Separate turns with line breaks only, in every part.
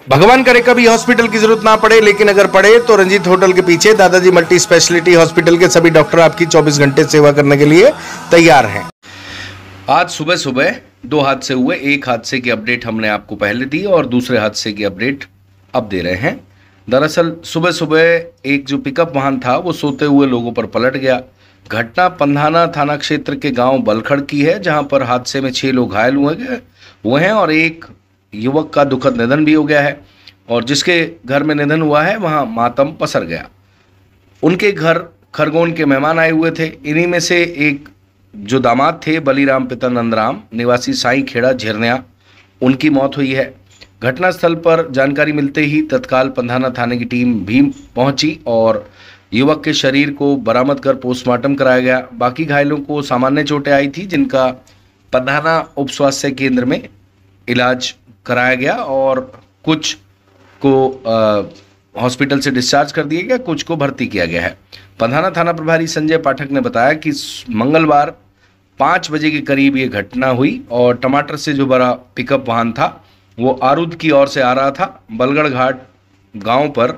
भगवान करे कभी हॉस्पिटल की जरूरत ना पड़े, लेकिन अगर पड़े तो रंजीत होटल के पीछे दादाजी मल्टी स्पेशलिटी हॉस्पिटल के सभी डॉक्टर आपकी 24 घंटे सेवा करने के लिए तैयार हैं। आज सुबह सुबह 2 हादसे हुए। एक हादसे की अपडेट हमने आपको पहले दी और दूसरे हादसे की अपडेट अब दे रहे हैं। दरअसल सुबह सुबह एक जो पिकअप वाहन था वो सोते हुए लोगों पर पलट गया। घटना पंधाना थाना क्षेत्र के गांव बलखड़ की है, जहां पर हादसे में 6 लोग घायल हुए हैं और एक युवक का दुखद निधन भी हो गया है। और जिसके घर में निधन हुआ है वहां मातम पसर गया। उनके घर खरगोन के मेहमान आए हुए थे। इन्हीं में से एक जो दामाद थे बलीराम पिता नंदराम निवासी साई खेड़ा झिरनिया, उनकी मौत हुई है। घटनास्थल पर जानकारी मिलते ही तत्काल पंधाना थाने की टीम भी पहुंची और युवक के शरीर को बरामद कर पोस्टमार्टम कराया गया। बाकी घायलों को सामान्य चोटें आई थी, जिनका पंधाना उप स्वास्थ्य केंद्र में इलाज कराया गया और कुछ को हॉस्पिटल से डिस्चार्ज कर दिया गया, कुछ को भर्ती किया गया है। पंधाना थाना प्रभारी संजय पाठक ने बताया कि मंगलवार 5 बजे के करीब ये घटना हुई और टमाटर से जो बड़ा पिकअप वाहन था वो आरूद की ओर से आ रहा था। बलगढ़ घाट गांव पर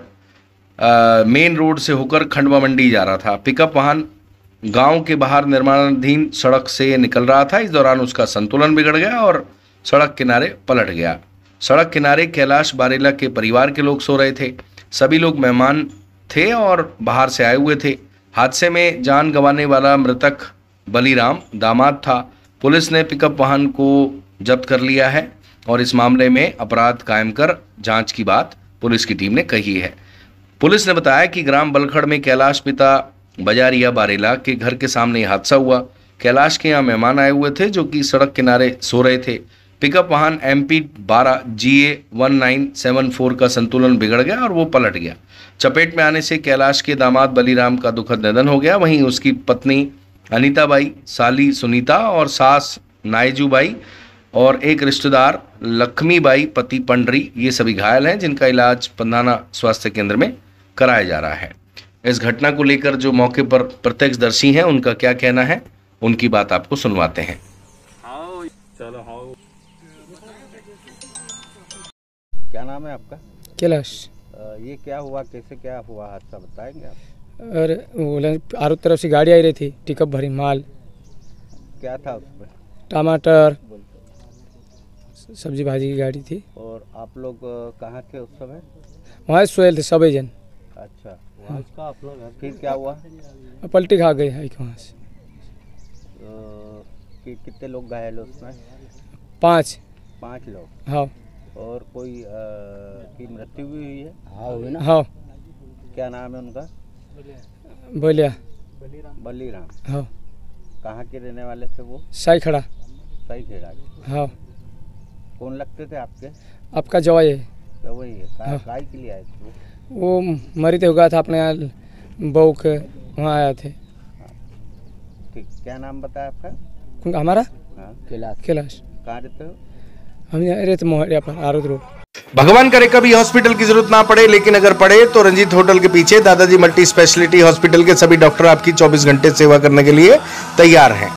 मेन रोड से होकर खंडवा मंडी जा रहा था। पिकअप वाहन गांव के बाहर निर्माणाधीन सड़क से निकल रहा था। इस दौरान उसका संतुलन बिगड़ गया और सड़क किनारे पलट गया। सड़क किनारे कैलाश बारेला के परिवार के लोग सो रहे थे। सभी लोग मेहमान थे और बाहर से आए हुए थे। हादसे में जान गंवाने वाला मृतक बलीराम दामाद था। पुलिस ने पिकअप वाहन को जब्त कर लिया है और इस मामले में अपराध कायम कर जांच की बात पुलिस की टीम ने कही है। पुलिस ने बताया कि ग्राम बलखड़ में कैलाश पिता बजारिया बारेला के घर के सामने यह हादसा हुआ। कैलाश के यहाँ मेहमान आए हुए थे जो कि सड़क किनारे सो रहे थे। पिकअप वाहन MP 12 GA 1974 का संतुलन बिगड़ गया और वो पलट गया। चपेट में आने से कैलाश के दामाद बलीराम का दुखद निधन हो गया। वहीं उसकी पत्नी अनीता बाई, साली सुनीता और सास नायजू बाई और एक रिश्तेदार लक्ष्मी बाई पति पंडरी, ये सभी घायल हैं, जिनका इलाज पंधाना स्वास्थ्य केंद्र में कराया जा रहा है। इस घटना को लेकर जो मौके पर प्रत्यक्षदर्शी हैं उनका क्या कहना है, उनकी बात आपको सुनवाते हैं।
क्या नाम है आपका?
कैलाश।
ये क्या हुआ, कैसे क्या हुआ हादसा बताएंगे आप?
और बोले आरू तरफ से गाड़ी आई रही थी, पिकअप भरी माल।
क्या था उसमें?
टमाटर, सब्जी भाजी की गाड़ी थी।
और आप लोग कहाँ थे उस समय?
वहाँ सोए थे सभी जन।
अच्छा, फिर क्या हुआ?
पलटी खा गई है वहाँ से।
कितने लोग घायल उसमें?
5
लोग।
हाँ।
और कोई की मृत्यु भी हुई है?
हाँ हुई ना। हाँ।
क्या नाम है उनका? बलीराम।
हाँ।
कहाँ के रहने वाले थे वो?
साई खेड़ा। हाँ।
कौन लगते थे आपके?
आपका जवाई है।
तो वही है। काय के लिए आए थे
वो मरीते हुआ था अपने बहू के, वहाँ आए थे।
ठीक, क्या नाम बताया आपका?
हमारा?
हाँ।
कैलाश।
कहाँ रहते हो?
हम रहते मोहरिया पर, आरूद रोड।
भगवान करे कभी हॉस्पिटल की जरूरत ना पड़े, लेकिन अगर पड़े तो रंजीत होटल के पीछे दादाजी मल्टी स्पेशलिटी हॉस्पिटल के सभी डॉक्टर आपकी 24 घंटे सेवा करने के लिए तैयार हैं।